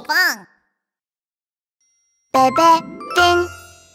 Pan. Bebé Pin.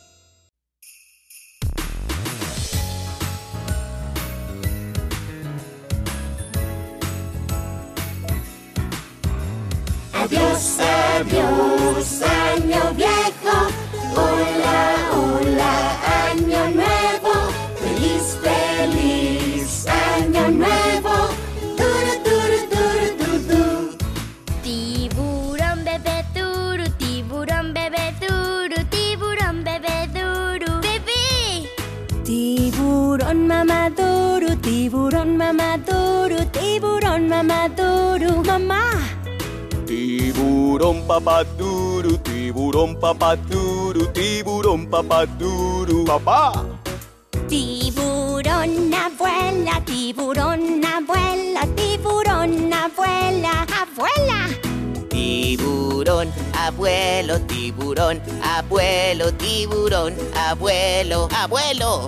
Adiós, adiós, año viejo. Hola, hola, año nuevo. Feliz, feliz año nuevo. Turu, turu, turu, turu, turu. Tiburón bebé duro, tiburón bebé duro, tiburón bebé duro. ¡Bebé! Tiburón mamaduro, tiburón mamaduro, tiburón mamaduro. ¡Mamá! Tiburón papaduro, tiburón papaduro, tiburón papaduro. ¡Papá! Tiburón abuela, tiburón abuela, tiburón abuela, abuela. Tiburón, abuelo, tiburón, abuelo, tiburón, abuelo, abuelo.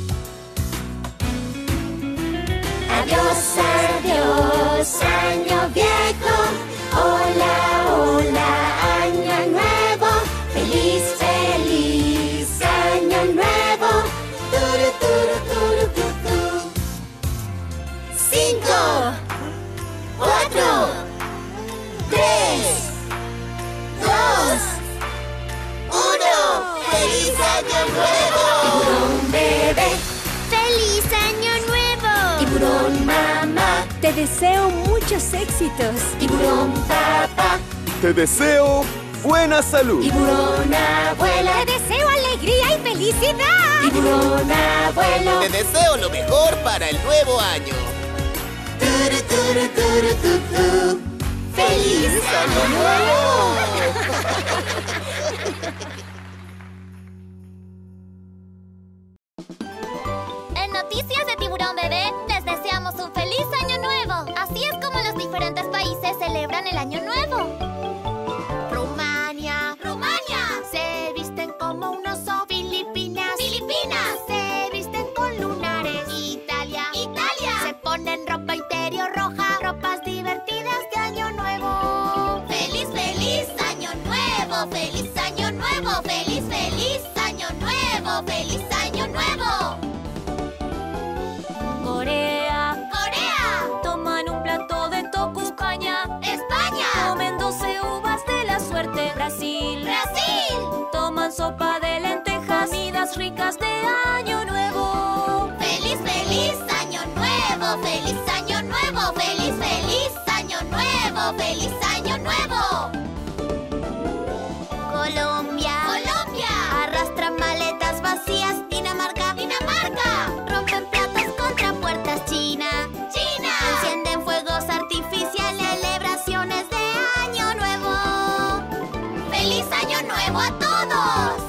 Adiós, adiós, año viejo. Hola, hola, año nuevo. Feliz, feliz año nuevo. Turu, turu, turu, turu, turu. 5, 4, 3, 2, 1. ¡Feliz año nuevo! Tiburón bebé, ¡Feliz año nuevo! tiburón mamá, Te deseo muchos éxitos. tiburón papá, Te deseo buena salud. tiburón abuela, Te deseo alegría y felicidad. tiburón abuelo. Te deseo lo mejor para el nuevo año. Turu, turu, turu, turu, turu. ¡Feliz año nuevo! En Noticias de Tiburón Bebé, les deseamos un feliz año nuevo. Así es como los diferentes países celebran el año nuevo. Rumania. Rumania. Se visten como un oso. Filipinas. Filipinas. Se visten con lunares. Italia. Italia. Se ponen ropa interior roja. Ropas divertidas de año nuevo. Feliz, feliz año nuevo. Feliz año nuevo. Feliz, feliz año nuevo. Feliz año nuevo. Corea, Corea. toman un plato de tofu. España, España. comen 12 uvas de la suerte. Brasil, Brasil. toman sopa de lentejas. Comidas ricas de año nuevo. Feliz, feliz año nuevo. Feliz año nuevo. Feliz, feliz año nuevo. Feliz año nuevo. Colombia. Colombia. Arrastran maletas vacías. Dinamarca. Dinamarca. Rompen platos contra puertas. China. China. Encienden fuegos artificiales. Celebraciones de año nuevo. Feliz año nuevo a todos.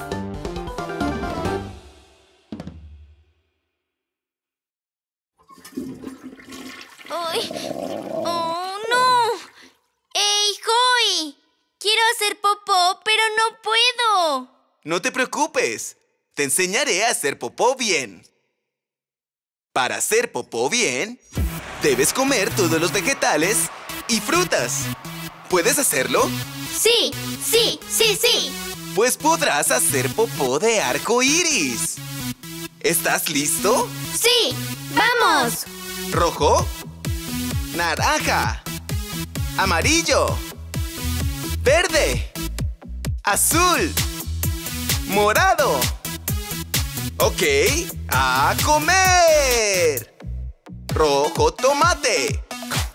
¡Ay! ¡Oh, no! ¡Ey, Joey! Quiero hacer popó, pero no puedo. No te preocupes. Te enseñaré a hacer popó bien. Para hacer popó bien, debes comer todos los vegetales y frutas. ¿Puedes hacerlo? Sí, sí, sí, sí. Pues podrás hacer popó de arco iris. ¿Estás listo? Sí, vamos. Rojo, naranja, amarillo, verde, azul, morado. Ok, a comer. Rojo, tomate.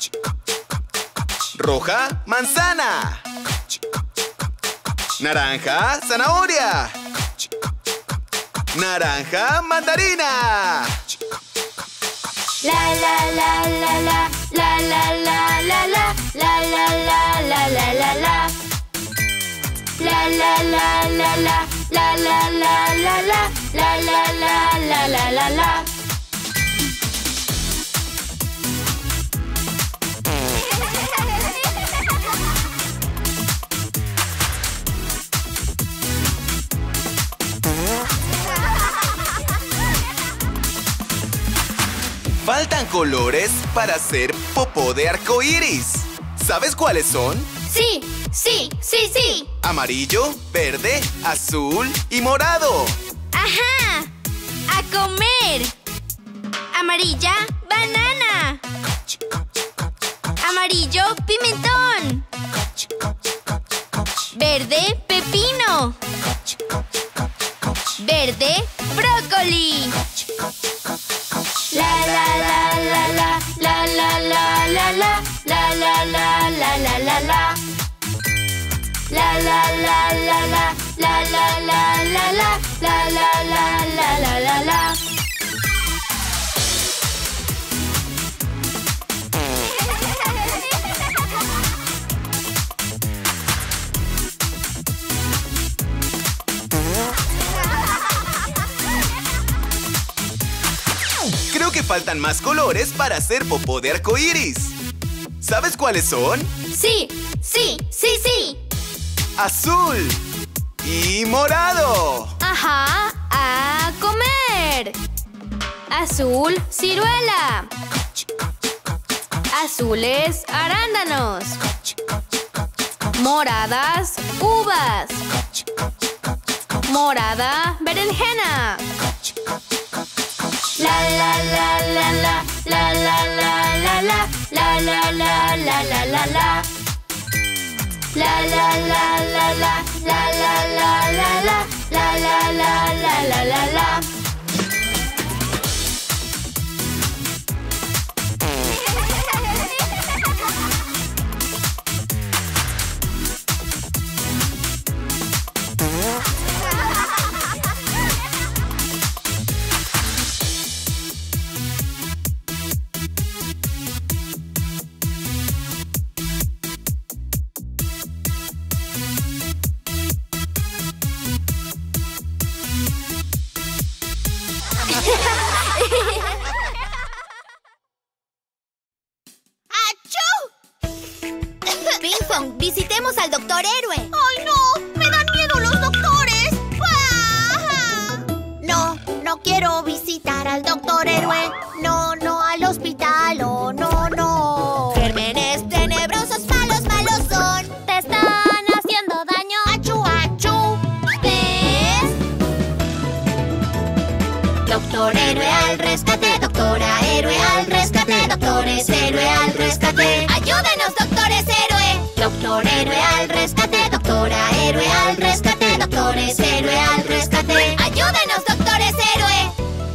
Roja, manzana. Naranja, zanahoria. Naranja, mandarina. La la la la la la la la la la la la la la la la la. La la la la la la la la la la la la la la la la. Faltan colores para hacer popó de arco iris. ¿Sabes cuáles son? Sí, sí, sí, sí. Amarillo, verde, azul y morado. ¡Ajá! ¡A comer! Amarilla, banana. Amarillo, pimentón. Verde, pepino. Verde, brócoli. La la la la la la la la la la la la la la la la la. La la la la la la la la la la la la la la la la. Creo que faltan más colores para hacer popó de arcoíris. ¿Sabes cuáles son? Sí, sí, sí, sí. Azul y morado. Ajá, a comer. Azul, ciruela. Azules, arándanos. Moradas, uvas. Morada, berenjena. La la la la la la la la la la la la la la la la la. La la la la la la la la la la la la la la la la. Ping Pong, visitemos al Doctor Héroe. ¡Ay, no! ¡Me dan miedo los doctores! ¡Ah! No, no quiero visitar al Doctor Héroe. No, no al hospital. Oh, no, no. Gérmenes tenebrosos, malos, malos son. Te están haciendo daño. ¡Achú, achú! ¿Ves? Doctor Héroe al rescate, doctora Héroe al rescate, doctores Héroe al rescate. ¡Ayúdenos, doctores Héroe! Doctor Héroe al rescate, doctora Héroe al rescate, doctores Héroe al rescate. ¡Ayúdenos, doctores Héroe!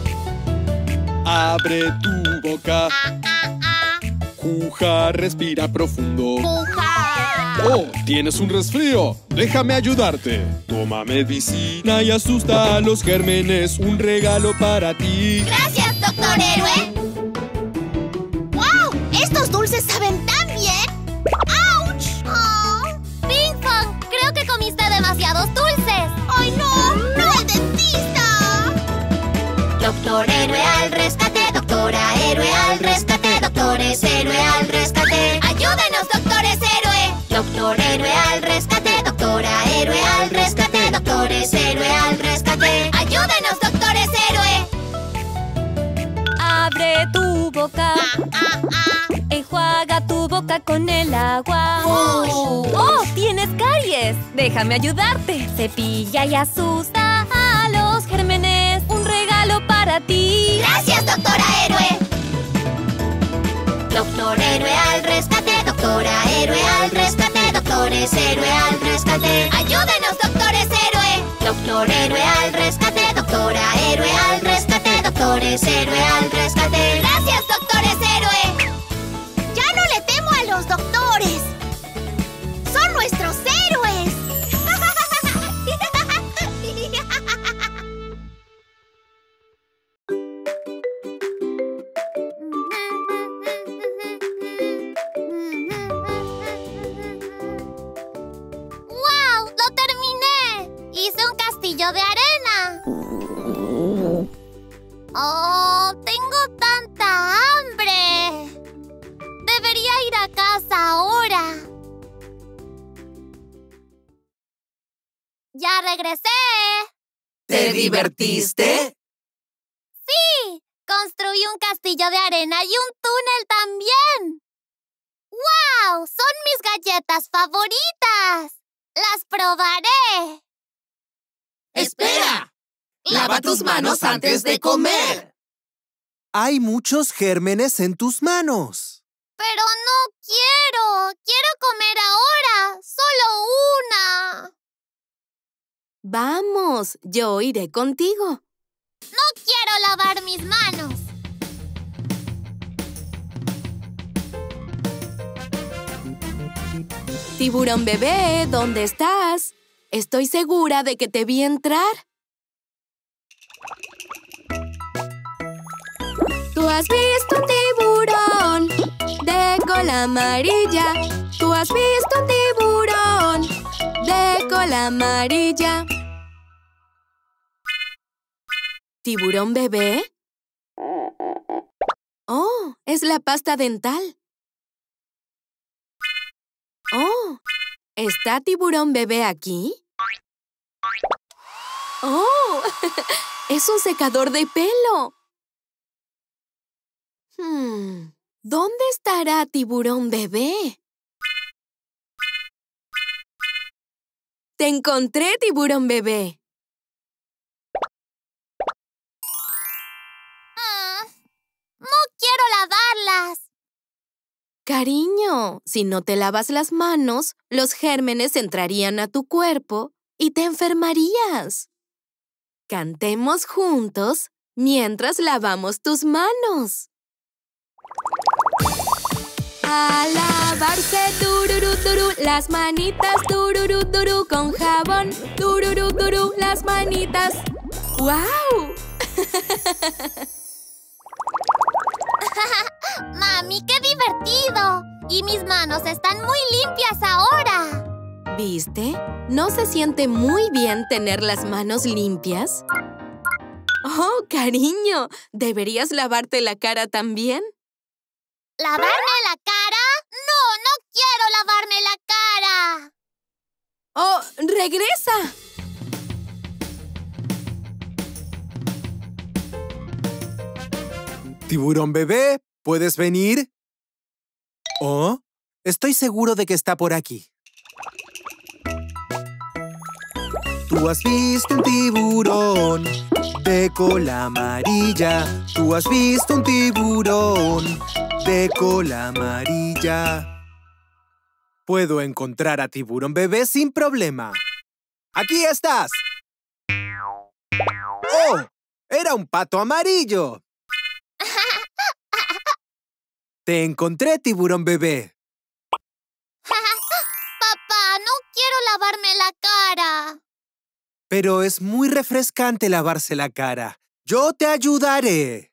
Abre tu boca. Juja, respira profundo. ¡Puja! Oh, tienes un resfrío. Déjame ayudarte. Toma medicina y asusta a los gérmenes. Un regalo para ti. ¡Gracias, doctor Héroe! ¡Wow! ¡Estos dulces saben tan bien! ¡Auch! Oh. Ping Pong, creo que comiste demasiados dulces. ¡Ay, no! ¡No, el dentista! Doctor Héroe al rescate, doctora Héroe al rescate, doctores Héroe al rescate. ¡Ayúdenos, doctores Héroe! Doctor Héroe al rescate, doctora Héroe al rescate, doctores Héroe al rescate. ¡Ayúdenos, doctores Héroe! Abre tu boca. Enjuaga tu boca con el agua. ¡Oh! ¡Tienes caries! Déjame ayudarte. Cepilla y asusta a los gérmenes. Un regalo para ti. ¡Gracias, doctora Héroe! Doctor Héroe al rescate, doctora Héroe al rescate, doctores Héroe al rescate. ¡Ayúdenos, doctores Héroe! Doctor Héroe al rescate, doctora Héroe al rescate, doctores Héroe al rescate. ¡Gracias, doctores Héroe! ¡Ya no le temo a los doctores! ¡Son nuestros héroes! ¡Wow! ¡Lo terminé! ¡Hice un castillo de arena! ¡Oh! ¡Tengo tanta hambre! Debería ir a casa ahora. ¡Ya regresé! ¿Te divertiste? ¡Sí! Construí un castillo de arena y un túnel también. ¡Wow! ¡Son mis galletas favoritas! ¡Las probaré! ¡Espera! ¡Lava tus manos antes de comer! Hay muchos gérmenes en tus manos. ¡Pero no quiero! ¡Quiero comer ahora! ¡Solo una! Vamos, yo iré contigo. ¡No quiero lavar mis manos! Tiburón bebé, ¿dónde estás? Estoy segura de que te vi entrar. Tú has visto un tiburón de cola amarilla. Tú has visto un tiburón de cola amarilla. ¿Tiburón bebé? Oh, es la pasta dental. Oh, ¿está Tiburón bebé aquí? ¡Oh! ¡Es un secador de pelo! ¿Dónde estará Tiburón bebé? ¡Te encontré, Tiburón bebé! ¡No quiero lavarlas! Cariño, si no te lavas las manos, los gérmenes entrarían a tu cuerpo y te enfermarías. Cantemos juntos mientras lavamos tus manos. A lavarse, tururú, turú, las manitas, tururú, turú, con jabón, tururú, turú, las manitas. ¡Guau! ¡Mami, qué divertido! Y mis manos están muy limpias ahora. ¿Viste? ¿No se siente muy bien tener las manos limpias? ¡Oh, cariño! ¿Deberías lavarte la cara también? ¿Lavarme la cara? ¡No, no quiero lavarme la cara! ¡Oh, regresa! Tiburón bebé, ¿puedes venir? Oh, estoy seguro de que está por aquí. Tú has visto un tiburón de cola amarilla. Tú has visto un tiburón de cola amarilla. Puedo encontrar a Tiburón bebé sin problema. ¡Aquí estás! ¡Oh! ¡Era un pato amarillo! Te encontré, Tiburón bebé. Papá, no quiero lavarme la cara. Pero es muy refrescante lavarse la cara. ¡Yo te ayudaré!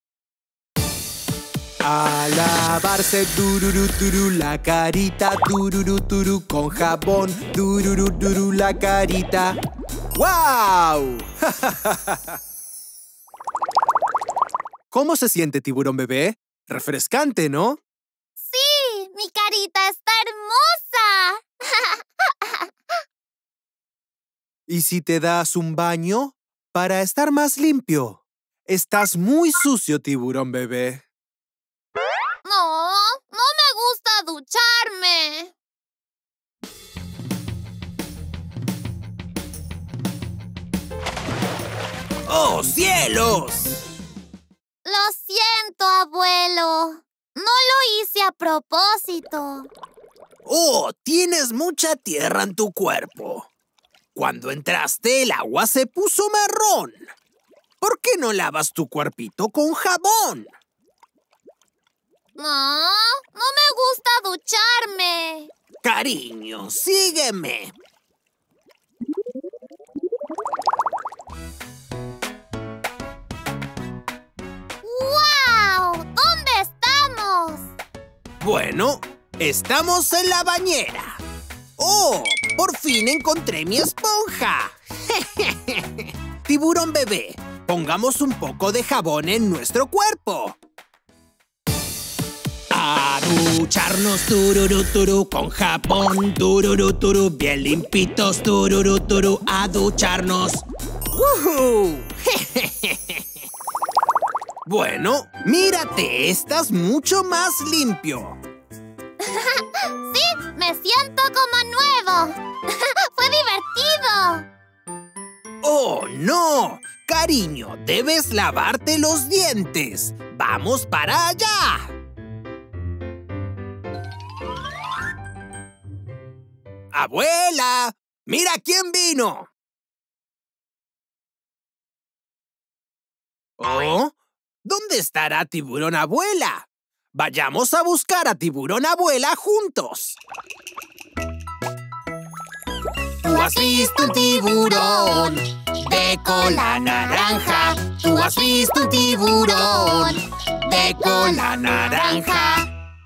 A lavarse, tururú, turú, la carita, tururú, turú, con jabón, tururú, turú, la carita. ¡Guau! ¿Cómo se siente, Tiburón bebé? Refrescante, ¿no? ¡Sí! ¡Mi carita está hermosa! ¿Y si te das un baño para estar más limpio? Estás muy sucio, Tiburón bebé. No, no me gusta ducharme. ¡Oh, cielos! Lo siento, abuelo. No lo hice a propósito. ¡Oh, tienes mucha tierra en tu cuerpo! Cuando entraste, el agua se puso marrón. ¿Por qué no lavas tu cuerpito con jabón? No, no me gusta ducharme. Cariño, sígueme. ¡Guau! ¿Dónde estamos? Bueno, estamos en la bañera. ¡Oh! ¡Por fin encontré mi esponja! Tiburón bebé, pongamos un poco de jabón en nuestro cuerpo. A ducharnos, tururú, turú, con jabón, tururú, turú, bien limpitos, tururú, turú, a ducharnos. ¡Woohoo! Bueno, mírate, estás mucho más limpio. Sí, me siento como nuevo. ¡Fue divertido! ¡Oh, no! Cariño, debes lavarte los dientes. ¡Vamos para allá! ¡Abuela! ¡Mira quién vino! ¿Oh? ¿Dónde estará Tiburón Abuela? Vayamos a buscar a Tiburón Abuela juntos. Tú has visto un tiburón de cola naranja. Tú has visto un tiburón de cola naranja.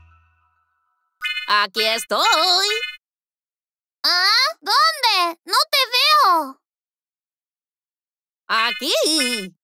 ¡Aquí estoy! ¿Ah? ¿Dónde? ¡No te veo! ¡Aquí!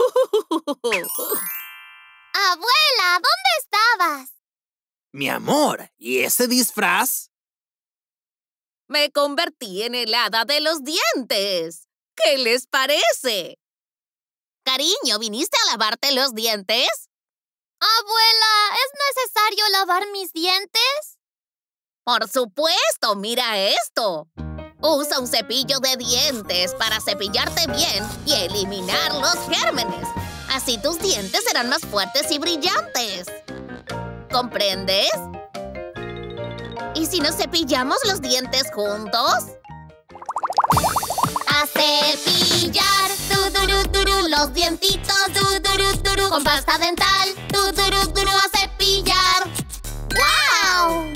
Abuela, ¿dónde estabas? Mi amor, ¿y ese disfraz? Me convertí en el hada de los dientes. ¿Qué les parece? Cariño, ¿viniste a lavarte los dientes? Abuela, ¿es necesario lavar mis dientes? Por supuesto, mira esto. Usa un cepillo de dientes para cepillarte bien y eliminar los gérmenes. Así tus dientes serán más fuertes y brillantes. ¿Comprendes? ¿Y si nos cepillamos los dientes juntos? A cepillar, tururú, los dientitos, tururú, con pasta dental, tururú, a cepillar. ¡Guau!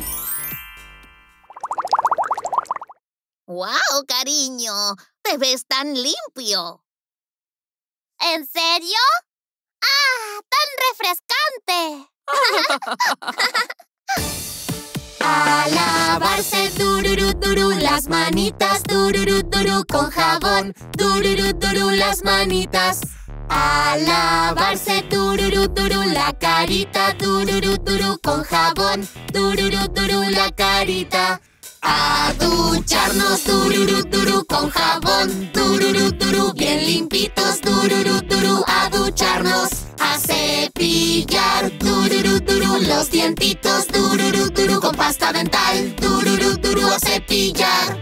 ¡Wow, cariño! ¡Te ves tan limpio! ¿En serio? ¡Ah, tan refrescante! A lavarse, dururú, las manitas, dururú, con jabón, dururú, las manitas. A lavarse, dururú, la carita, dururú, con jabón, dururú, la carita. A ducharnos, dururú, con jabón, dururú, bien limpitos, dururú, a ducharnos. A cepillar, dururú, los dientitos, dururú, con pasta dental, dururú, a cepillar.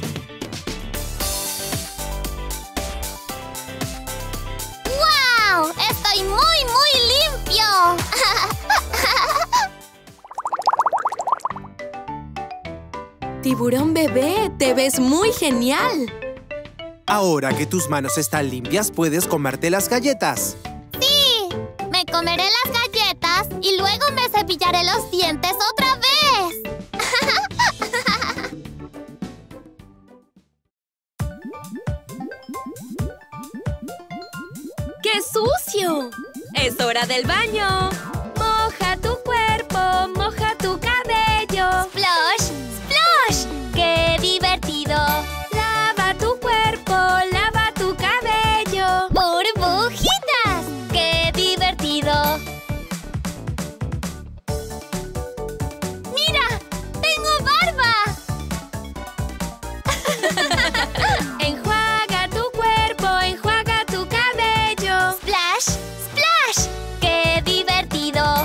¡Guau! ¡Estoy muy limpio! Tiburón bebé, te ves muy genial. Ahora que tus manos están limpias, puedes comerte las galletas. ¡Sí! Me comeré las galletas y luego me cepillaré los dientes otra vez. ¡Qué sucio! ¡Es hora del baño! Moja tu cuerpo, moja tu cabello. ¡Splash! ¡Splash! ¡Qué divertido! Lava tu cuerpo, lava tu cabello. ¡Burbujitas! ¡Qué divertido! ¡Mira! ¡Tengo barba! Enjuaga tu cuerpo, enjuaga tu cabello. ¡Splash! ¡Splash! ¡Qué divertido!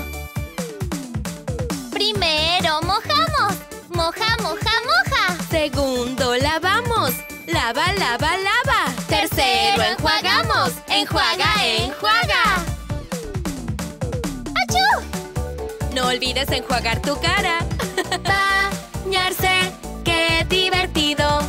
Primero mojamos. Moja, moja, moja. Segundo, lavamos. Lava, lava, lava. Tercero, enjuagamos. Enjuaga, enjuaga. ¡Achú! No olvides enjuagar tu cara. Bañarse, qué divertido.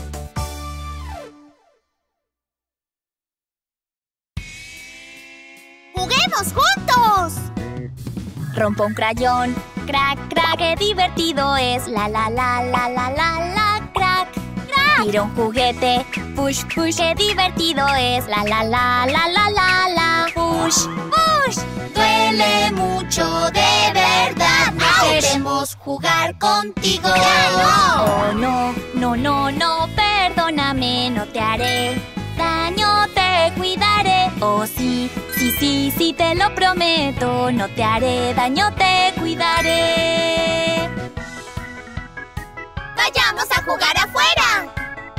¡Juguemos juntos! Rompo un crayón. Crack, crack, qué divertido es. La, la, la, la, la, la, la, crack. Crack. Tiro un juguete. Push, push, qué divertido es. La, la, la, la, la, la, la. Push, push. Duele mucho de verdad. No queremos jugar contigo. Oh, no, no, no, no, perdóname, no te haré daño, te cuidaré. Oh, sí, sí, sí, sí, te lo prometo, no te haré daño, te cuidaré. ¡Vayamos a jugar afuera!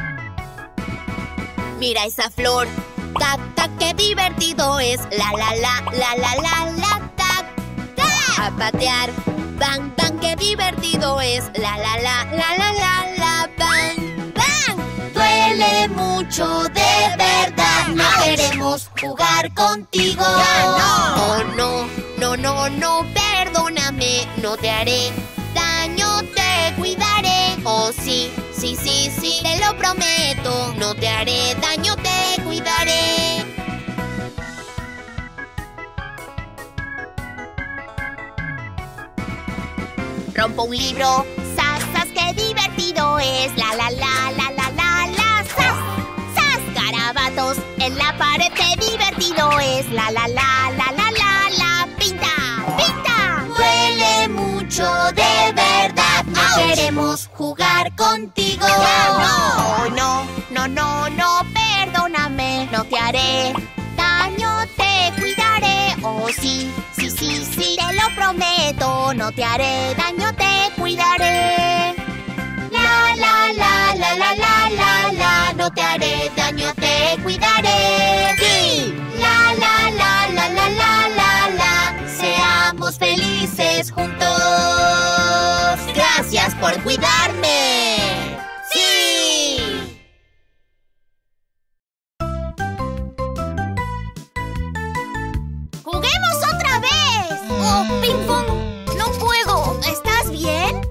Mira esa flor. Tac, tac, qué divertido es. La, la, la, la, la, la, la, tac, tac. A patear. Bang, bang, qué divertido es. La, la, la, la, la, la, la, bang, bang. Duele mucho de verdad. No queremos jugar contigo. Oh, no, no, no, no, perdóname. No te haré daño, te cuidaré. Oh, sí, sí, sí, sí, te lo prometo. No te haré daño, te cuidaré. Rompo un libro, sas, sas, qué divertido es. La, la, la, la, la, la, la, sas, sas. Garabatos en la pared, qué divertido es. La, la, la, la, la, la, la, pinta, pinta. Duele mucho de verdad. No queremos jugar contigo. No, no, no, no, no, perdóname. No te haré daño, te cuidaré. Oh, sí, sí, sí, sí, te lo prometo. No te haré daño, te cuidaré. La, la, la, la, la, la, la, la. No te haré daño, te cuidaré. Sí. La, la, la, la, la, la, la, la. Seamos felices juntos. Gracias por cuidarme. ¡Sí! ¡Juguemos otra vez! ¡Oh, ping pong! ¡No puedo! ¿Estás bien?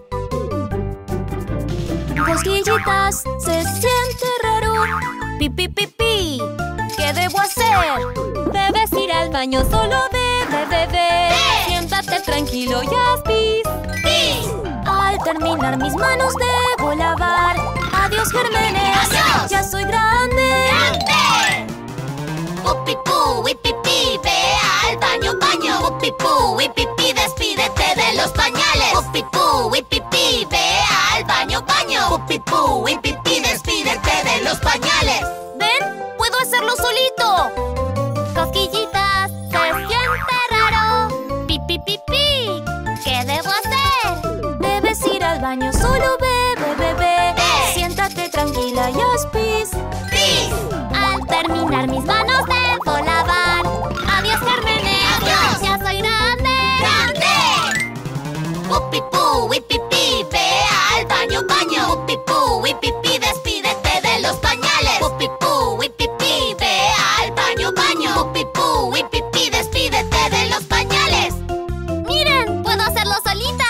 Cosquillitas, se siente raro. Pi, pi, pi, pi. ¿Qué debo hacer? Debes ir al baño, solo ve, ve, ve. Siéntate tranquilo y haz pis. ¡Pis! Al terminar mis manos debo lavar. Adiós, gérmenes. ¡Adiós! Ya soy grande. ¡Grande! Pupipú, wipipí, ve al baño, baño. Pupipú, wipipí, despídete de los pañales. Pupipú, wipipí, ve al baño, baño. Pupipú, wipipí, despídete de los pañales. ¿Ven? ¡Puedo hacerlo solito! Cosquillitas, se siente raro. Pi, pi, pi, pi. ¿Qué debo hacer? Debes ir al baño, solo ve, ve, ve, ve. Siéntate tranquila y haz pis. ¡Pis! Al terminar mis manos debo lavar. Adiós, gérmenes. ¡Adiós! Ya soy grande. ¡Grande! Pupipú, wipipí, ve al baño, baño. Pupipú, wipipí, despídete de los pañales. Pupipú, wipipí, ve al baño, baño. Pupipú, wipipí, despídete de los pañales. Miren, puedo hacerlo solita.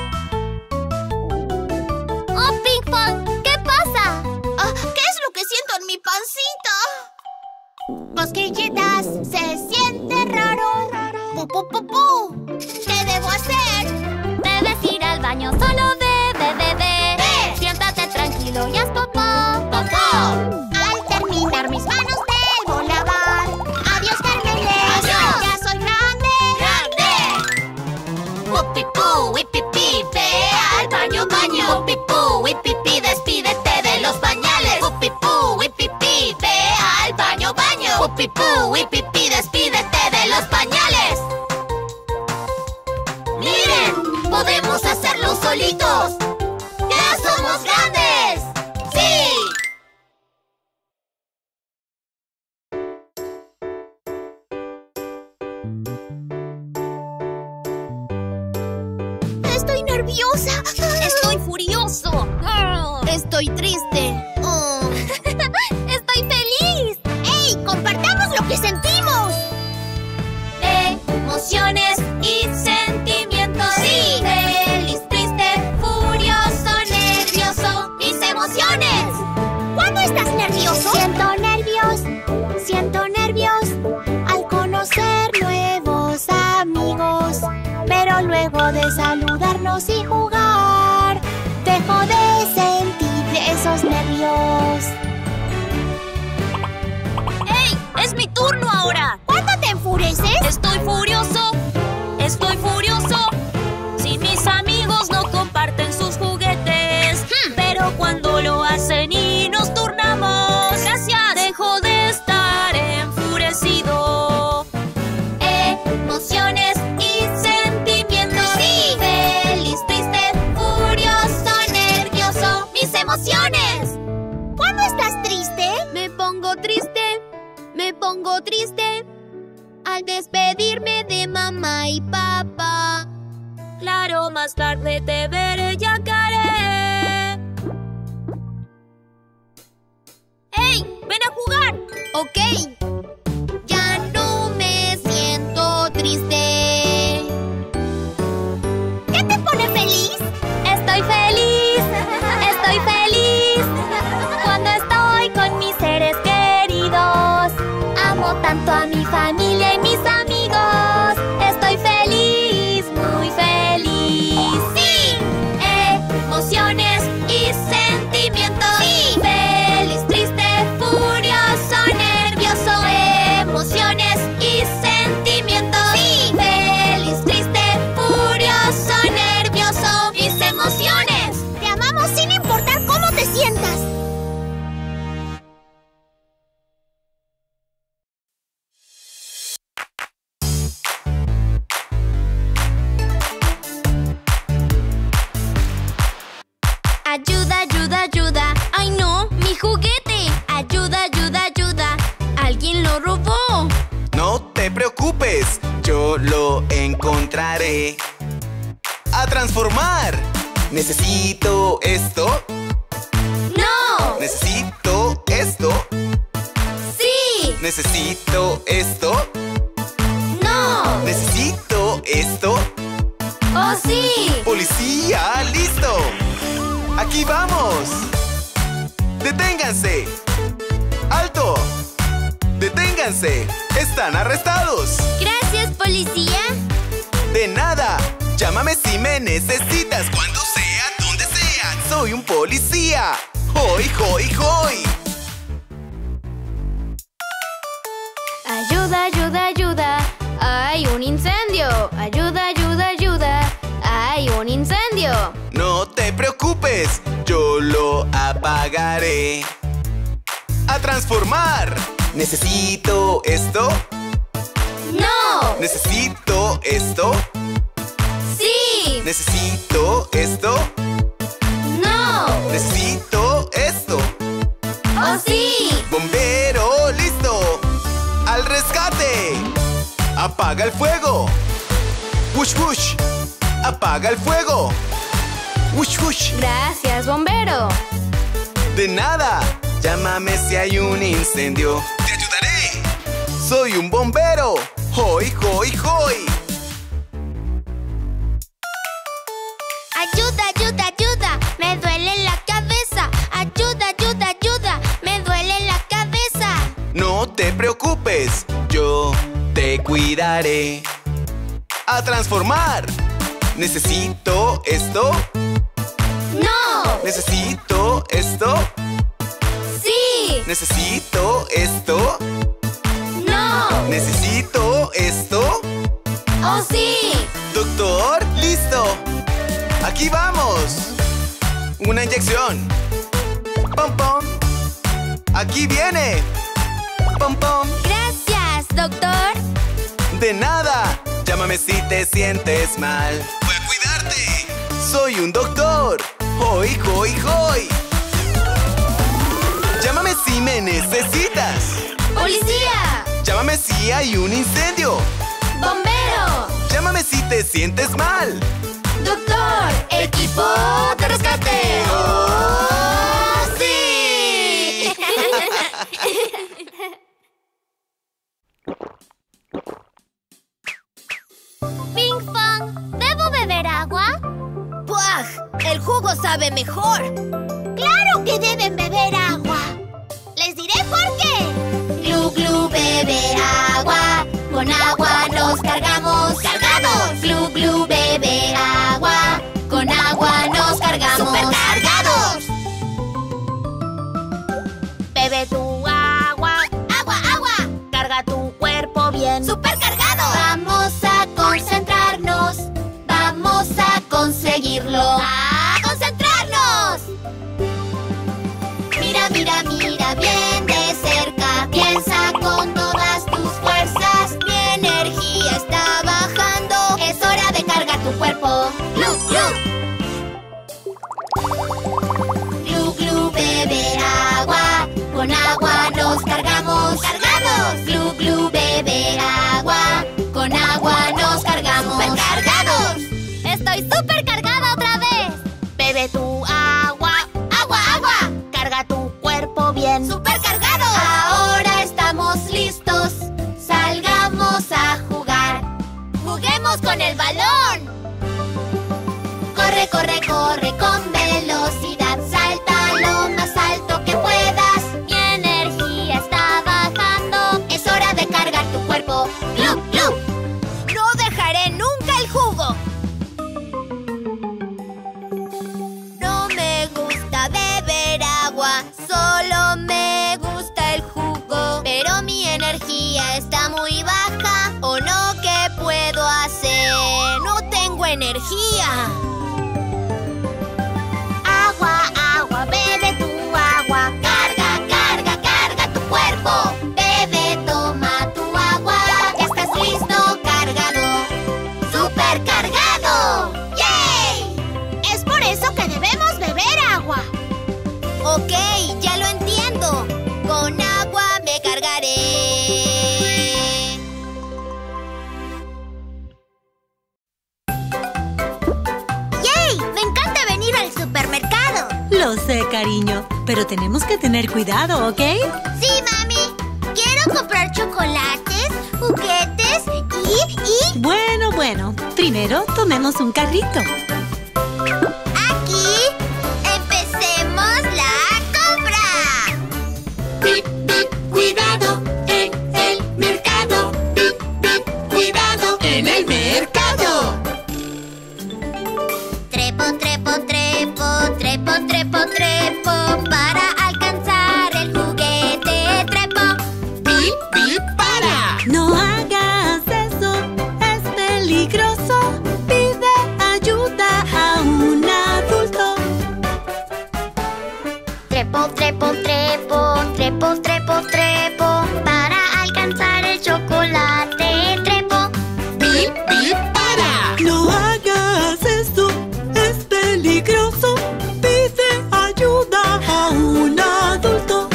Oh, Ping Pong, ¿qué pasa? ¿Qué es lo que siento en mi pancita? Cosquillitas, se siente raro. Pu, pu, pu, pu. ¿Qué debo hacer? Debes ir al baño, solo ve, ve, ve, ve. Ve. Siéntate tranquilo y haz popó. ¡Popó! Al terminar mis manos debo lavar. Adiós, gérmenes. Adiós. Ya soy grande. ¡Grande! Pupipú, wipipí, ve al baño, baño. Pupipú, wipipí, despídete de los pañales. Pupipú, wipipí, ve al baño, baño. Pupipú, wipipí, despídete de los pañales. ¡Miren! ¡Podemos hacerlo solitos! ¡Ya somos grandes! ¡Sí! Estoy nerviosa. Estoy furioso. Estoy triste. Estoy feliz. ¡Ey! ¡Compartamos lo que sentimos! Emociones y sentimientos. ¡Sí! Feliz, triste, furioso, nervioso. ¡Mis emociones! ¿Cuándo estás nervioso? Siento nervios al conocer nuevos amigos. Pero luego de saludarnos y jugar, dejo de sentir esos nervios. ¡Ey! ¡Es mi turno ahora! ¿Cuándo te enfureces? Estoy furioso. Estoy furioso. Si mis amigos no comparten sus juguetes, pero cuando lo hacen y nos turnamos, gracias, dejo de estar enfurecido. Emociones y sentimientos. ¡Sí! Feliz, triste, furioso, nervioso. ¡Mis emociones! ¿Cuándo estás triste? Me pongo triste al despedirme de mamá y papá. Claro, más tarde te veré, yacaré. ¡Hey! ¡Ven a jugar! Ok. Ya no me siento triste. ¿Qué te pone feliz? Estoy feliz, estoy feliz cuando estoy con mis seres queridos. Amo tanto a mi familia y mis amigos. Estoy feliz, muy feliz. ¡Sí! Emociones y sentimientos. ¡Sí! Feliz, triste, furioso, nervioso. Emociones y sentimientos. ¡Sí! Feliz, triste, furioso, nervioso. Mis emociones. Te amamos sin importar cómo te sientas. Ayuda, ayuda, ayuda. ¡Ay no! ¡Mi juguete! Ayuda, ayuda, ayuda. ¡Alguien lo robó! No te preocupes, yo lo encontraré. ¡A transformar! Necesito esto. ¡No! Necesito esto. ¡Sí! Necesito esto. ¡No! Necesito esto. ¡Oh, sí! ¡Policía, listo! ¡Aquí vamos! ¡Deténganse! ¡Alto! ¡Deténganse! ¡Están arrestados! Gracias, policía. ¡De nada! Llámame si me necesitas, cuando sea, donde sea. ¡Soy un policía! ¡Hoy, hoy, hoy! Ayuda, ayuda, ayuda. Hay un incendio. Ayuda, ayuda, ayuda. Hay un incendio. No te preocupes, yo lo apagaré. ¡A transformar! Necesito esto. ¡No! Necesito esto. ¡Sí! Necesito esto. ¡No! Necesito esto. ¡Oh, sí! ¡Bombero, listo! ¡Al rescate! ¡Apaga el fuego! ¡Push, push! ¡Apaga el fuego! ¡Wush, wush! Gracias, bombero. ¡De nada! Llámame si hay un incendio. ¡Te ayudaré! ¡Soy un bombero! ¡Hoy, hoy, hoy! Ayuda, ayuda, ayuda. Me duele la cabeza. Ayuda, ayuda, ayuda. Me duele la cabeza. No te preocupes, yo te cuidaré. ¡A transformar! Necesito esto. ¡No! Necesito esto. ¡Sí! Necesito esto. ¡No! Necesito esto. ¡Oh, sí! Doctor, listo. Aquí vamos. Una inyección. Pom, pom. Aquí viene. Pom, pom. Gracias, doctor. De nada. Llámame si te sientes mal. Voy a cuidarte. Soy un doctor. Hoy, hoy, hoy. Llámame si me necesitas. ¡Policía! Llámame si hay un incendio. ¡Bombero! Llámame si te sientes mal. ¡Doctor! ¡Equipo de rescate! ¡Oh, sí! Ping Pong, ¿debo beber agua? ¡Puaj! ¡El jugo sabe mejor! ¡Claro que deben beber agua! Les diré por qué. Glu, glu, bebe agua. Con agua nos cargamos. ¡Cargados! Glu, glu, bebe agua. Con agua nos cargamos. ¡Supercargados! Bebe tu agua. ¡Agua, agua! Carga tu cuerpo bien. ¡Supercargados! Vamos a concentrarnos. Vamos a conseguirlo. ¡A concentrarnos! Mira, mira, mira bien de cerca. Piensa con todas tus fuerzas. Mi energía está bajando. Es hora de cargar tu cuerpo. ¡Glu, glu! Glu, glu, bebe agua. Con agua nos cargamos. ¡Cargados! Glu, glu, bebe agua. Con agua nos cargamos. ¡Supercargados! Estoy súper cargado. Solo me gusta el jugo, pero mi energía está muy baja. ¿O no? ¿Qué puedo hacer? No tengo energía. Agua, agua, bebe tu agua. Carga, carga, carga tu cuerpo. Bebe, toma tu agua. Ya estás listo, cargado. ¡Súper cargado! ¡Yay! Es por eso que debemos beber agua. Ok, ya lo entiendo. Con agua me cargaré. ¡Yay! Me encanta venir al supermercado. Lo sé, cariño, pero tenemos que tener cuidado, ¿ok? Sí, mami. Quiero comprar chocolates, juguetes y... Bueno. Primero tomemos un carrito. Aquí empecemos la compra. Bip, bip, cuidado en el mercado. Bip, bip, cuidado en el mercado. Trepo, trepo, trepo, trepo, trepo, trepo. Para alcanzar el juguete, trepo. Bip, bip, para. No hagas eso, es peligroso. Pide ayuda a un adulto. Trepo, trepo, trepo, trepo, trepo, trepo. Para alcanzar el chocolate, trepo. Bip, bip, para. No hagas eso, es peligroso. Pide ayuda a un adulto.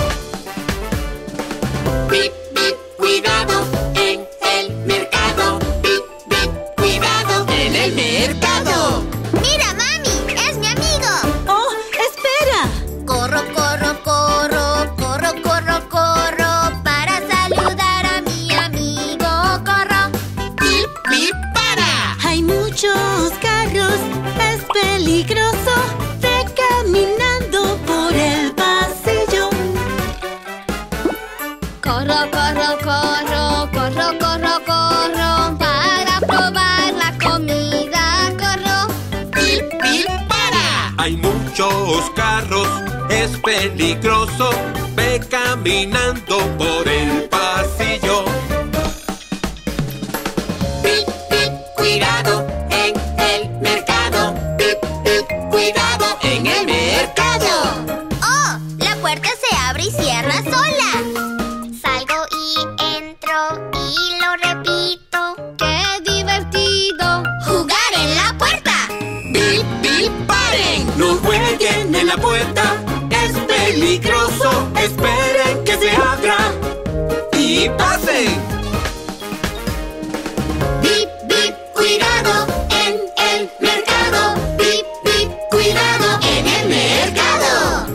Bip, bip, cuidado en el mercado. Bip, bip, cuidado en el mercado. ¡Mira, mami! ¡Es mi amigo! ¡Oh, espera! Corro, corro, corro, corro, corro, corro. Para saludar a mi amigo, corro. Bip, bip, para. Hay muchos carros, es peligroso. Ve caminando por el pasillo. Corro, corro, corro, corro, corro, corro. Para probar la comida, corro. Bip, bip, para. Hay muchos carros, es peligroso. Ve caminando por el pasillo. Bip, bip, cuidado en el mercado. Bip, bip, cuidado en el mercado. ¡Oh! La puerta se abre y cierra sola. Salgo y entro y lo repito. ¡Qué divertido! ¡Jugar en la puerta! Bip, bip, paren. No jueguen en la puerta, es peligroso. Esperen que se abra y pasen. Bip, bip, cuidado en el mercado. Bip, bip, cuidado en el mercado.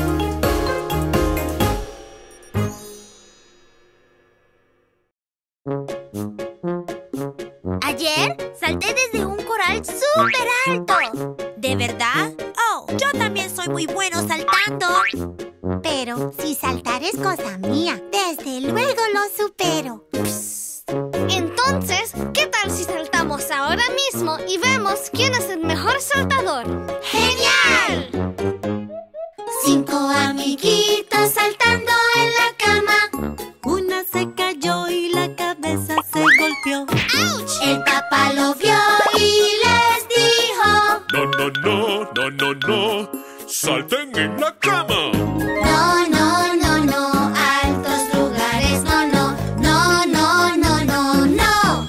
Ayer salté desde un coral súper alto. ¿De verdad? Oh, yo también soy muy bueno saltando. Pero si saltar es cosa mía, desde luego lo supero. Entonces, ¿qué tal si saltamos ahora mismo y vemos quién es el mejor saltador? ¡Genial! 5 amiguitos saltando en la cama. Una se cayó y la cabeza se golpeó. ¡Auch! El papá lo vio y les dijo: No, no, no, no, no, no. Salten en la cama. No, no, no, no. Altos lugares, no, no. No, no, no, no, no.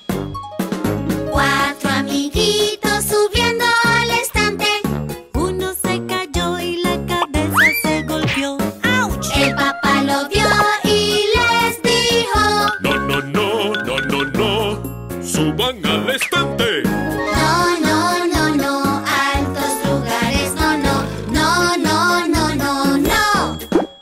4 amiguitos subiendo al estante. Uno se cayó y la cabeza se golpeó. ¡Auch! El papá lo vio y les dijo: No, no, no, no, no, no. Suban al estante. No, no, no, no. Altos lugares, no, no. No, no, no, no, no.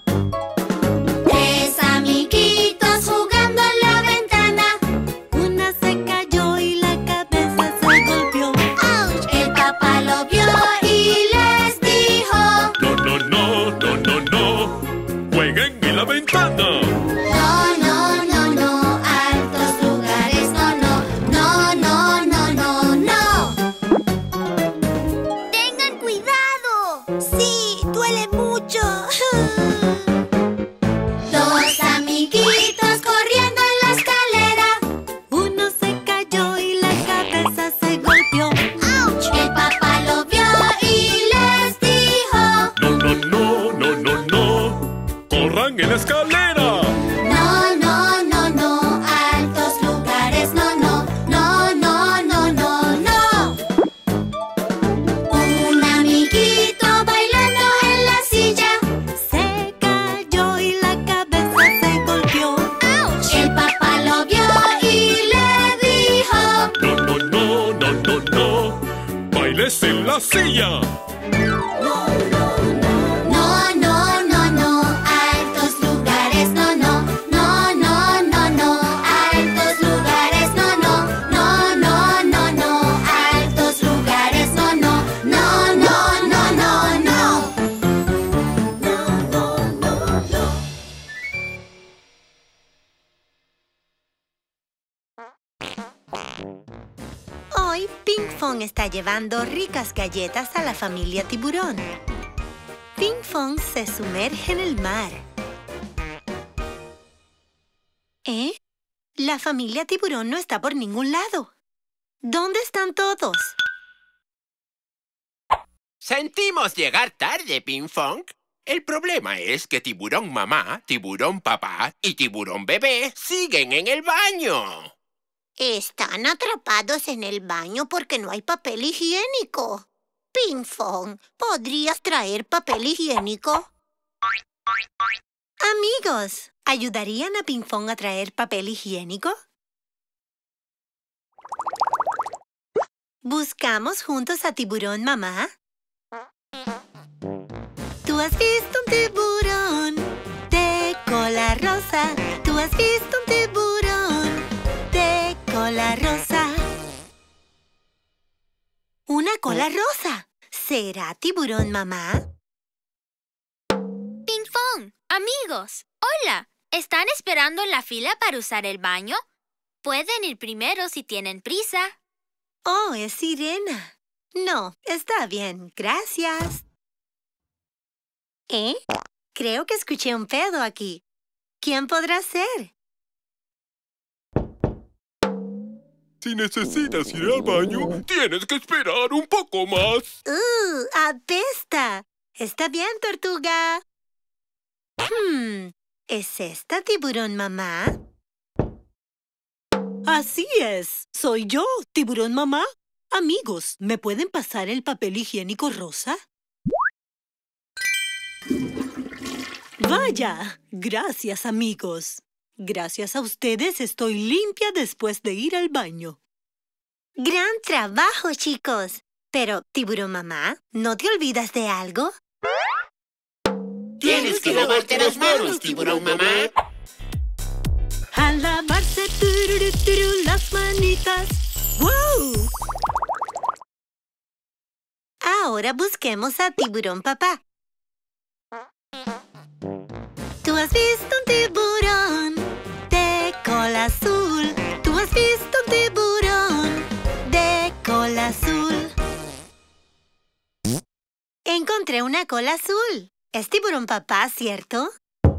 3 amiguitos jugando en la ventana. Una se cayó y la cabeza se golpeó. ¡Auch! El papá lo vio y les dijo: No, no, no, no, no, no. Jueguen en la ventana. No, no, no, no. Altos lugares, no, no. No, no, no, no, no. ¡Tengan cuidado! Sí, duele mucho. van en la escalera. No, no, no, no, altos lugares, no, no, no, no, no, no, no. Un amiguito bailando en la silla se cayó y la cabeza se golpeó. ¡Auch! El papá lo vio y le dijo: No, no, no, no, no, no. Bailes en la silla. No, no, no, no, altos lugares, no, no, no, no, no, no, altos lugares, no, no, no, no, no, no, altos lugares, no, no, no, no, no, no, no. Hoy, Ping Fong está llevando ricas galletas a la familia tiburón. Ping Fong se sumerge en el mar. ¿Eh? La familia tiburón no está por ningún lado. ¿Dónde están todos? Sentimos llegar tarde, Ping Fong. El problema es que tiburón mamá, tiburón papá y tiburón bebé siguen en el baño. Están atrapados en el baño porque no hay papel higiénico. Ping Fong, ¿podrías traer papel higiénico? Amigos, ¿ayudarían a Ping Fong a traer papel higiénico? ¿Buscamos juntos a tiburón mamá? ¿Tú has visto un tiburón de cola rosa? ¿Tú has visto un tiburón de cola rosa? ¡Una cola rosa! ¿Será tiburón mamá? Ping Fong, amigos, hola. ¿Están esperando en la fila para usar el baño? Pueden ir primero si tienen prisa. Oh, es Sirena. No, está bien, gracias. ¿Eh? Creo que escuché un pedo aquí. ¿Quién podrá ser? Si necesitas ir al baño, tienes que esperar un poco más. ¡Apesta! Está bien, tortuga. ¿Es esta tiburón mamá? Así es. Soy yo, tiburón mamá. Amigos, ¿me pueden pasar el papel higiénico rosa? ¡Vaya! Gracias, amigos. Gracias a ustedes estoy limpia después de ir al baño. ¡Gran trabajo, chicos! Pero, tiburón mamá, ¿no te olvidas de algo? Tienes que lavarte las manos, tiburón mamá. A lavarse tururú, turú, las manitas. ¡Wow! Ahora busquemos a tiburón papá. ¿Tú has visto un tiburón de cola azul? ¿Tú has visto un tiburón de cola azul? Encontré una cola azul. Es tiburón papá, ¿cierto?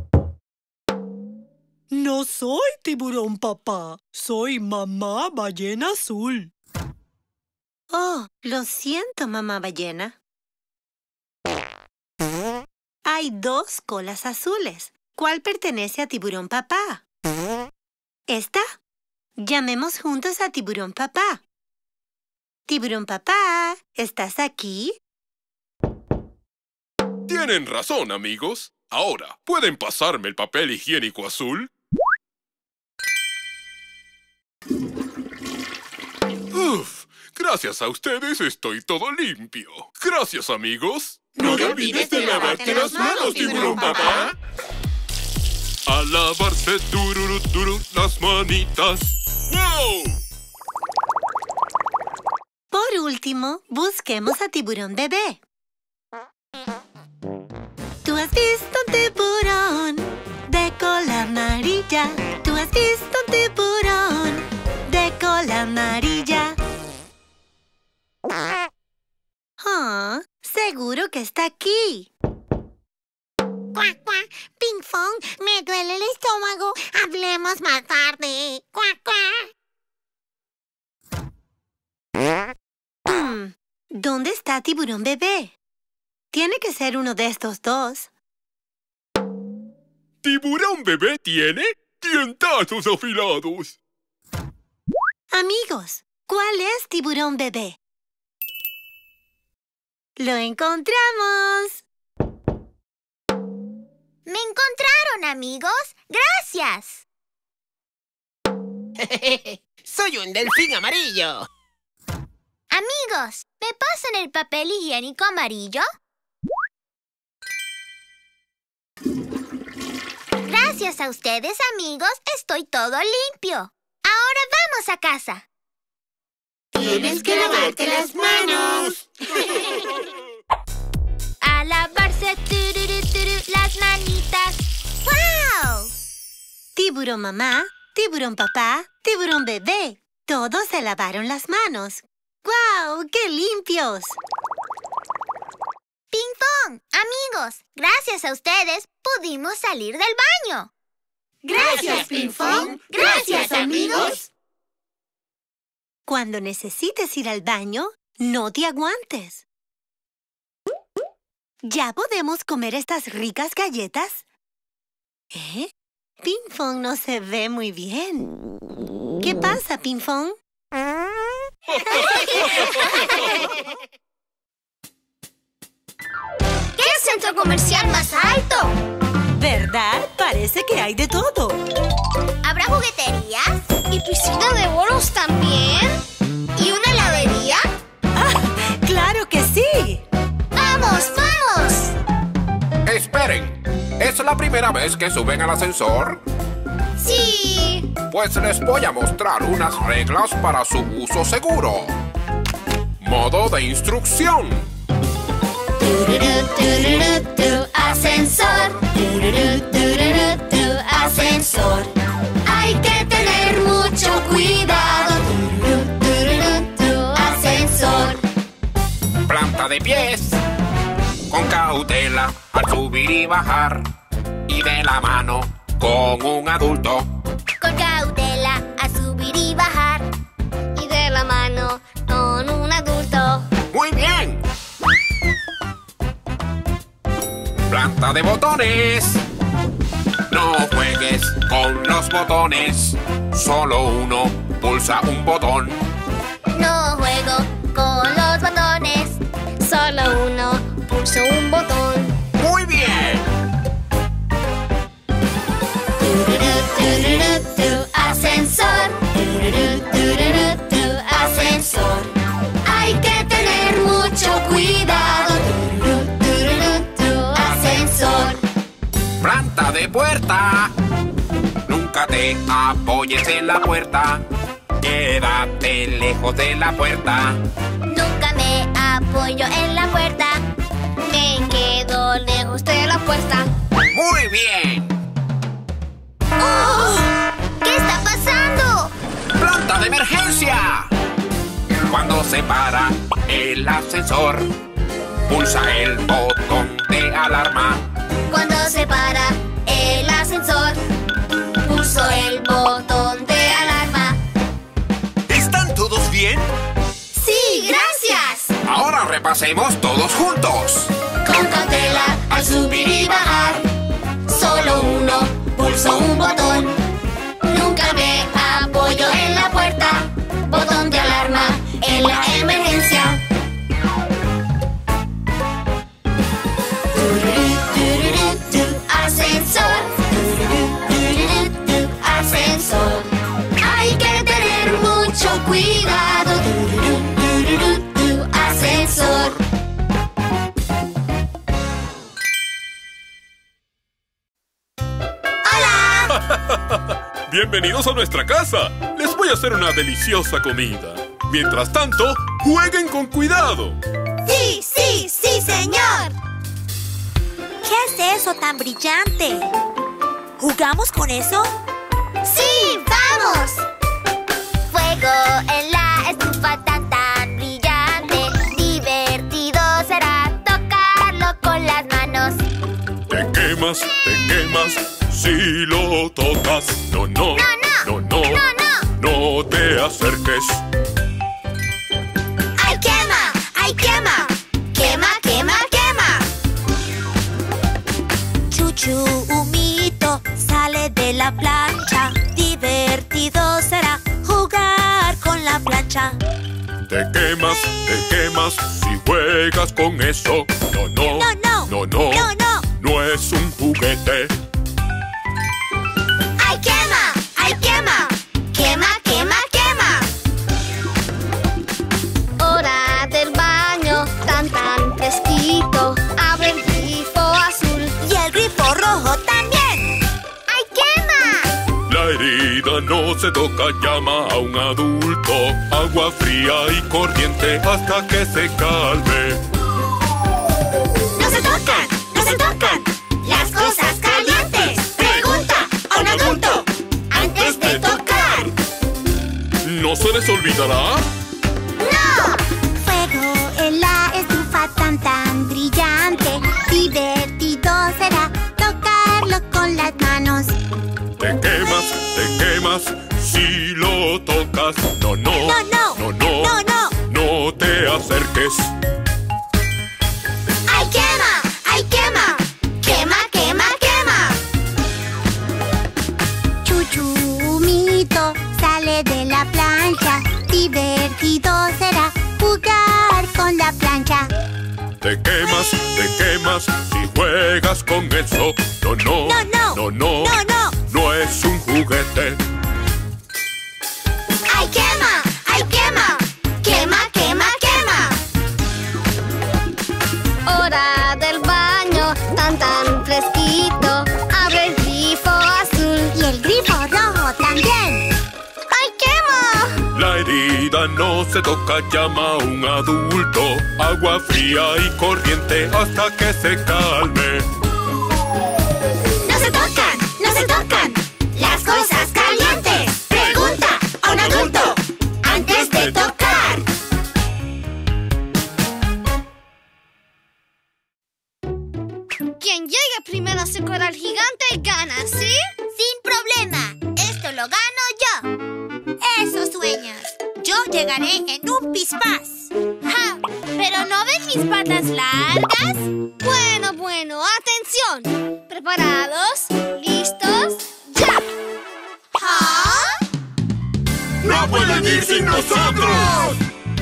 No soy tiburón papá. Soy mamá ballena azul. Oh, lo siento, mamá ballena. Hay dos colas azules. ¿Cuál pertenece a tiburón papá? ¿Esta? Llamemos juntos a tiburón papá. Tiburón papá, ¿estás aquí? Tienen razón, amigos. Ahora, ¿pueden pasarme el papel higiénico azul? Uf, gracias a ustedes estoy todo limpio. Gracias, amigos. No te olvides de lavarte las manos, tiburón papá. A lavarse tururú, turú, las manitas. ¡Wow! Por último, busquemos a tiburón bebé. ¿Tú has visto un tiburón de cola amarilla? ¿Tú has visto un tiburón de cola amarilla? Oh, seguro que está aquí. ¡Cuac, cuac! Ping Fong, me duele el estómago. Hablemos más tarde. ¡Cuac, cuac! ¿Dónde está tiburón bebé? Tiene que ser uno de estos dos. tiburón bebé tiene dientazos afilados. Amigos, ¿cuál es tiburón bebé? ¡Lo encontramos! ¡Me encontraron, amigos! ¡Gracias! ¡Soy un delfín amarillo! Amigos, ¿me pasan el papel higiénico amarillo? Gracias a ustedes, amigos, estoy todo limpio. Ahora vamos a casa. Tienes que lavarte las manos. A lavarse, tururú, turú, las manitas. ¡Wow! Tiburón mamá, tiburón papá, tiburón bebé. Todos se lavaron las manos. ¡Guau! ¡Qué limpios! ¡Ping pong! Amigos, gracias a ustedes pudimos salir del baño. Gracias, Ping Pong. Gracias, amigos. Cuando necesites ir al baño, no te aguantes. ¿Ya podemos comer estas ricas galletas? ¿Eh? Ping Pong no se ve muy bien. ¿Qué pasa, Ping Pong? ¿Qué centro comercial más alto? ¿Verdad? Parece que hay de todo. ¿Habrá jugueterías? ¿Y piscina de bolos también? ¿Y una heladería? ¡Ah! ¡Claro que sí! ¡Vamos, vamos! ¡Esperen! ¿Es la primera vez que suben al ascensor? Sí. Pues les voy a mostrar unas reglas para su uso seguro. Modo de instrucción. Ascensor. Ascensor. Hay que tener mucho cuidado. Ascensor. Planta de pies. Con cautela al subir y bajar. Y de la mano con un adulto. Con cautela a subir y bajar. Y de la mano con un adulto. ¡Muy bien! Planta de botones. No juegues con los botones. Solo uno pulsa un botón. No juego con los botones. Solo uno pulsa un botón. ¡Muy bien! Ascensor. Ascensor. Hay que tener mucho cuidado. Ascensor. Planta de puerta. Nunca te apoyes en la puerta. Quédate lejos de la puerta. Nunca me apoyo en la puerta. Me quedo lejos de la puerta. ¡Muy bien! ¡Oh! ¿Qué está pasando? ¡Planta de emergencia! Cuando se para el ascensor, pulsa el botón de alarma. Cuando se para el ascensor, pulso el botón de alarma. ¿Están todos bien? ¡Sí, gracias! Ahora repasemos todos juntos. Con cautela al subir y bajar. Solo uno pulso un botón. Nunca me apoyo en la puerta. Botón de alarma en la emergencia. Ascensor. Ascensor. Hay que tener mucho cuidado. Ascensor. ¡Bienvenidos a nuestra casa! Les voy a hacer una deliciosa comida. Mientras tanto, jueguen con cuidado. ¡Sí, sí, sí, señor! ¿Qué es eso tan brillante? ¿Jugamos con eso? ¡Sí, vamos! Fuego en la estufa tan brillante. Divertido será tocarlo con las manos. Te quemas si lo tocas. No, no, no, no, no te acerques. ¡Ay, quema! ¡Ay, quema! ¡Quema, quema, quema! Chuchu, humito, de la plancha. Divertido será jugar con la plancha. Te quemas si juegas con eso. No es un juguete. ¡Ay, quema! ¡Ay, quema! ¡Quema, quema, quema! Hora del baño, tan tan fresquito. Abre el grifo azul y el grifo rojo también. ¡Ay, quema! La herida no se toca, llama a un adulto. Agua fría y corriente hasta que se calme. ¡No se tocan! ¡No se tocan! ¡Las cosas calientes! Pregunta a un adulto antes de tocar. ¿No se les olvidará? ¡No! Fuego en la estufa tan tan brillante. Divertido será tocarlo con las manos. Te quemas si lo tocas. No te acerques. ¡Ay, quema! ¡Ay, quema! ¡Quema, quema, quema! Chuchumito sale de la plancha. Divertido será jugar con la plancha. Te quemas si juegas con eso. No es un juguete. ¡Ay, quema! ¡Ay, quema! ¡Quema, quema, quema! Hora del baño, tan tan fresquito. Abre el grifo azul y el grifo rojo también. ¡Ay, quema! La herida no se toca, llama a un adulto. Agua fría y corriente hasta que se calme. ¡No se tocan! ¡No se tocan! ¡Las cosas calientes! Pregunta a un adulto antes de tocar. Quien llegue primero a secar al gigante gana, ¿sí? Sin problema. Esto lo gano yo. Eso sueñas. Yo llegaré en un pispás. ¡Ja! ¿Pero no ves mis patas largas? Bueno, atención. ¿Preparados? ¿Listos? ¡Ya! ¿Ah? ¡No pueden ir sin nosotros!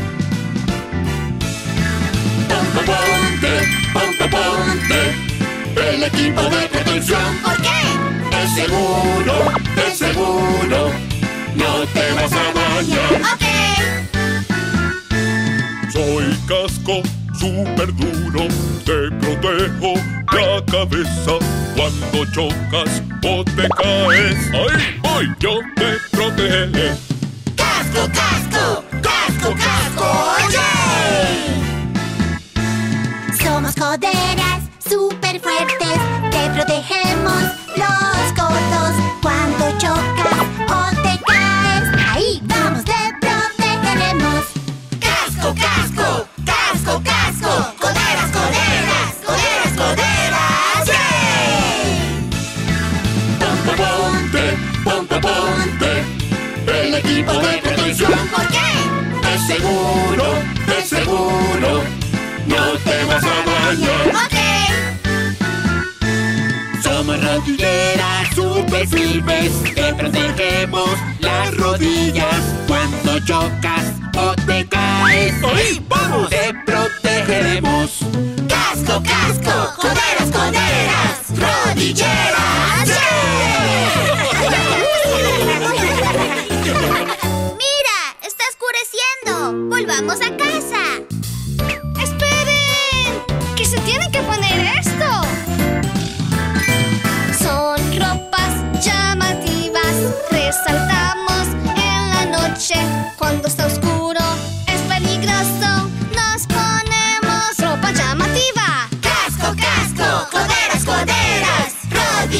Ponte, el equipo de protección. ¿Por qué? Es seguro, no te vas a dañar. Ok. Soy casco súper duro, te protejo la cabeza cuando chocas o te caes. ¡Ahí voy! Yo te protegeré. ¡Casco, casco! ¡Casco, casco! ¡Oye! Somos coderas súper fuertes. Te protegemos los codos cuando chocas o te caes. Ahí vamos, te protegeremos. ¡Casco, casco! ¡Casco, casco! ¡Coderas, coderas! ¡Coderas, coderas! ¡Yeah! Ponte, el equipo de protección. ¿Por qué? Es seguro, no te vas a dañar. Ok. Somos rodilleras súper firmes, te protegemos las rodillas cuando chocas o te caes. ¡Ahí vamos! Te protegeremos. ¡Casco, casco! ¡Coderas, coderas! ¡Rodilleras! ¡Mira! ¡Está oscureciendo! ¡Volvamos a casa! ¡Esperen! ¡Que se tienen que poner esto! Son ropas llamativas. Resaltamos en la noche. Cuando está oscuro, es peligroso. Nos ponemos ropa llamativa. ¡Casco, casco! ¡Coderas, coderas!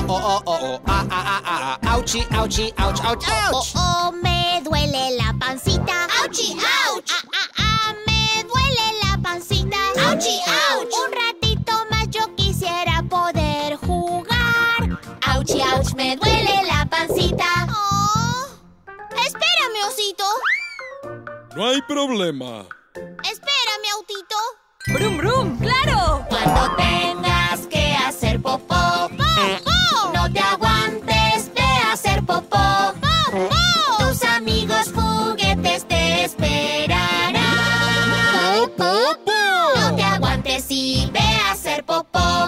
Auchi, auchi, ouch, ouch, ouch. Me duele la pancita. Auchi, ouch. Me duele la pancita. Auchi, ouch. Un ratito más yo quisiera poder jugar. Auchi, ouch, me duele la pancita. Espérame, osito. No hay problema. Espérame, autito. ¡Brum, brum! ¡Claro! Cuando tengas que hacer popó, no te aguantes, ve a hacer popó. Tus amigos juguetes te esperarán. No te aguantes y ve a hacer popó.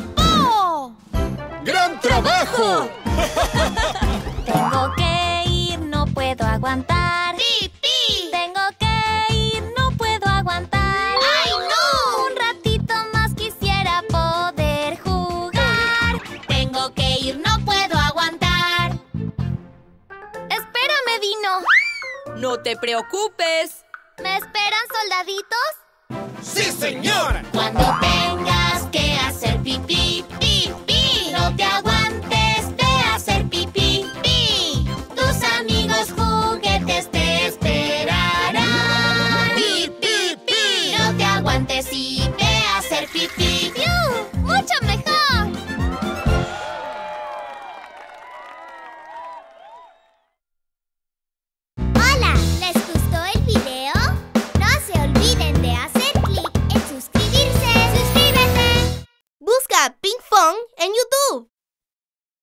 ¡Gran trabajo! Tengo que ir, no puedo aguantar. ¡Pipí! Tengo que ir, no puedo aguantar. ¡Ay, no! Un ratito más quisiera poder jugar. Tengo que ir, no puedo aguantar. Espérame, Dino. No te preocupes. ¿Me esperan, soldaditos? ¡Sí, señor! Cuando tengas que hacer pipí,